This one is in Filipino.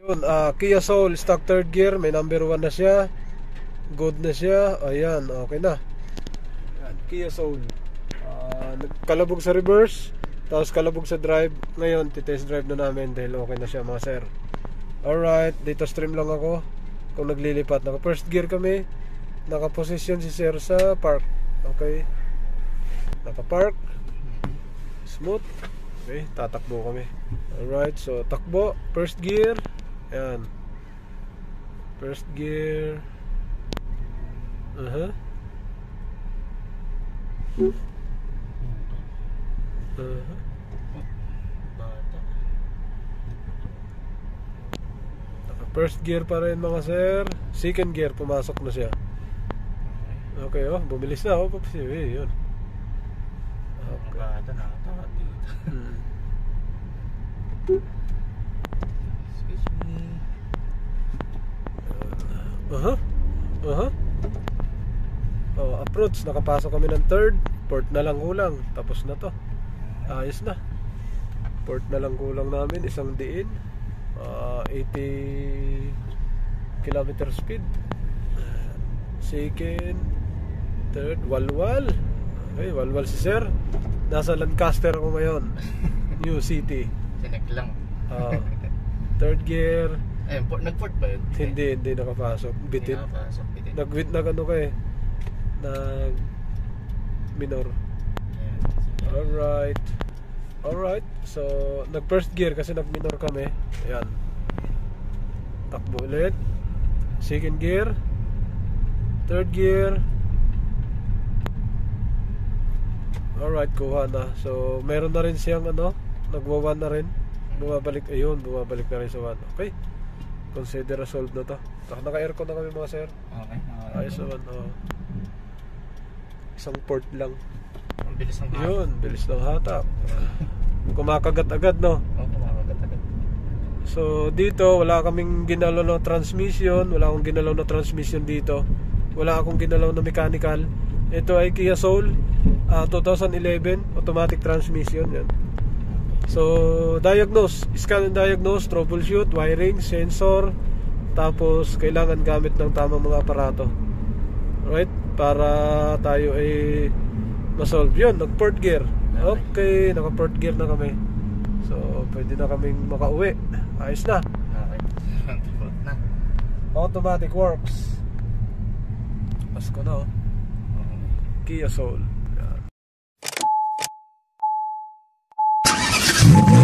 Yun, Kia Soul stock third gear, may number 1 na siya. Good na siya. Ayan, okay na. Ayan, Kia Soul. Kalabog sa reverse, tapos kalabog sa drive. Ngayon, titest drive na namin dahil okay na siya mga sir. Alright, dito stream lang ako. Kung naglilipat, naka first gear kami. Naka-position si sir sa park. Okay. Naka-park. Smooth. Okay, tatakbo kami. Alright, so takbo, first gear. Ayan. First gear. First gear pa rin mga sir. Second gear, pumasok na siya. Okay, oh, bumilis na. Oh, yun. Okay. Excuse me. Approach, nakapasok kami ng third. Port na lang kulang. Tapos na to. Ayos na. Port na lang kulang namin. Isang diin. 80 kilometer speed. Second, third, walwal. Okay, walwal si sir. Nasa Lancaster ako ngayon. New City. Sinek lang. Third gear. Nag-port ba yun? Hindi nakapasok. Bitin. Nag-wit na ano ka eh. Nag minor. Alright. So, nag-first gear kasi nag-minor kami. Ayan. Takbo ulit. Second gear. Third gear. Alright, kuha na. So, meron na rin siyang nagwa-1 na rin. Bumabalik na rin sa 1. Okay. Consider solved na to. Naka-aircon na kami mga sir. Okay. Ayos naman. Isang port lang. Ang bilis ng hatak. Yun, bilis ng hatak. Kumakagat agad, no? Oo, kumakagat agad. So, dito, wala kaming ginalaw na transmission. Wala akong ginalaw na transmission dito. Wala akong ginalaw na mechanical. Ito ay Kia Soul 2011 automatic transmission. Yan. So, scan and diagnose, troubleshoot, wiring, sensor. Tapos, kailangan gamit ng tamang mga aparato. Right? Para tayo ay masolve yun. Nag-port gear. Okay, naka-port gear na kami. So, pwede na kaming makauwi. Ayos na. Okay. Automatic works. Pasko na oh. Kia Soul. Yan.